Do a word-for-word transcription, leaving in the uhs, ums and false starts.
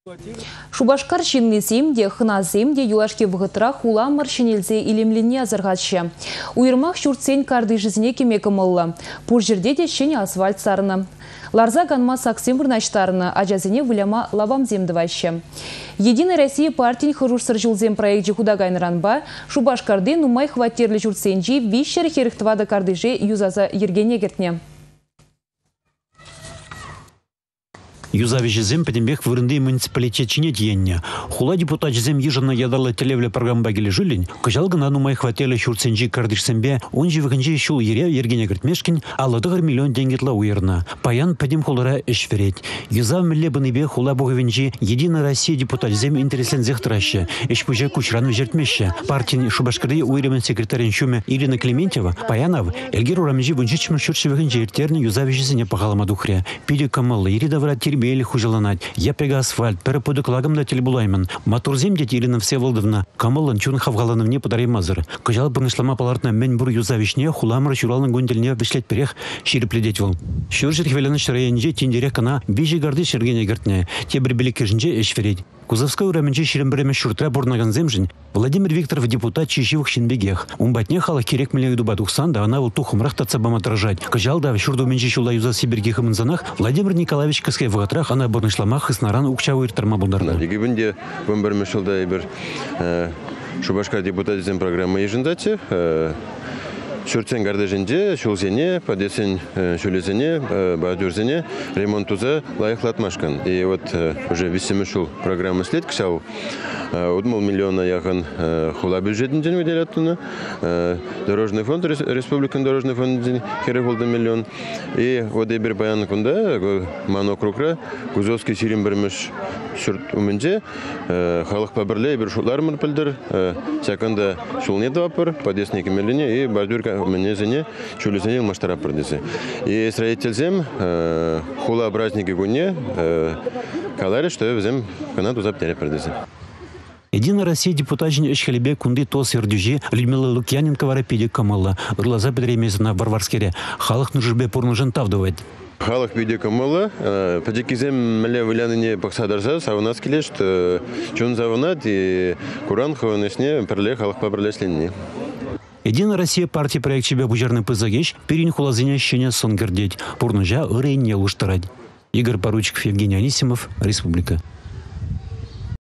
Шубашкар шиннесемде, хыназемде юлашке вғытра хула маршинелзе илемлене азырғатшы. Уйырмақ шүртсен карды жизне кемекі мұллы. Пұр жерде де шен асфальт сарыны. Ларза ганма саксем вырнаштарыны, ажазіне выляма лавамзем дывайшы. Единая Россия партиян хырушсыр жылзем проекте худагайныранба, Шубашкарды нумай хватерлі жүртсенжи вишер херіхтвады кардыжи юзаза ергене кертне. Юзавижезем педембех вырынды муниципалитет чинет енне. Хула депутатжезем ежына ядарлы телевле программа геле жилин, кыжалгына нумай хвателі шурценжи кардышсембе, он живыгынжи шул ере ергене гертмешкин, алладығыр миллион денгетла уйырна. Паян педем хулара эш верет. Юзав милле быныбе хула буговенжи Единая Россия депутатжезем интереслен зехтраща, эш пуже кучран вежертмеща. Партин Шубашкарды уйремен секретарин шуме Ирина Клементьева, Паянов, Эльгер урамжи вунчичмын шуршевыгынжи ертерни юзавижезене пахалама духря. Пиде камалла, ирида врат Бели хужаланать. Я пега асфальт, переподок лагом на телебулайман. Матурзем дети Ирина Всеволодовна. Камалан чун хавгалановне подари мазыр. Кажал пырнышлама палартна мен бур юзавишне хуламыр чуралның гундельне вишлет перех ширипледеть вол. Шуржит хвеляныш районже тиндерекана бижи гарды шергене гертне. Те бір белекежнже эшвереть. Кузовской ураменже ширембреме шуртра бурнаган земжин. Владимир Викторов депутат чищивых шинбегех. Умбатне халах керек милею дубадухсан, да она вот тухумрах тацабам отражать. Кажал да шурду меньше шула юза сибиргих иманзанах. Владимир Николаевич Каскай вагатрах, она бурнышламах и снаран укчавуир тармабундарна. Лигибинде вымбарме шулда ибер Шубашкар депутатизм программа ежендати. Шурцен гардажинде, шулзене, подесен шулезене, бадюрзене, ремонтуза лайхлатмашкан. И вот уже весьма шул программа след кшау. Удмол миллиона яхан хула бюджетный день выделяются. Дорожный фонд, республикан дорожный фонд херехолда миллион. И вот ибер баян кунда, мано крукра, Кузовский сирим бермеш шурт уменже, халах паберле ибер шулар мырпылдыр, сяканда шул не двапыр, подесник миллионе и бадюрка мне зене шулезене маштара продесы. И строительзем хула праздники гуне калари что взем канаду заптери продесы. Единая Россия депутатжин эшхелебе кунды тос ердюжи Людмила Лукьяненко варапиде камалла. Ырлаза бедремезна Варварскере. Халах нужбе порнужен тавдывает. Халах пиде камалла. Падикизем мле выляныне паксадарса савнас келешт. Чун завнат и Куран хаванесне перле халах пабрлесленне. Единая Россия партия проект себя бужерный пызагеш перин хулазыня щеня сон гордеть. Порнужа ырейне луштарать. Игорь Поручиков, Евгений Анисимов, Республика.